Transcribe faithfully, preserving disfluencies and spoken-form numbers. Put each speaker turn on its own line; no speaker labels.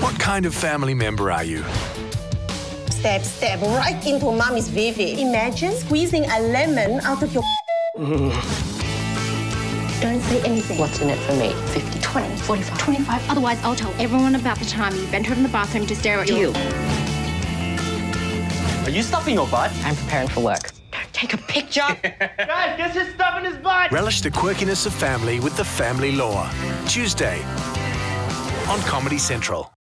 What kind of family member are you?
Step, step right into mommy's vivid. Imagine squeezing a lemon out of your... Don't say anything.
What's in it for me? fifty,
twenty,
forty-five.
twenty-five. Otherwise, I'll tell everyone about the time you entered in the bathroom to stare at you.
Are you stuffing your butt?
I'm preparing for work.
Don't take a picture.
Guys, guess who's stuffing his butt?
Relish the quirkiness of family with the Family Law. Tuesday on Comedy Central.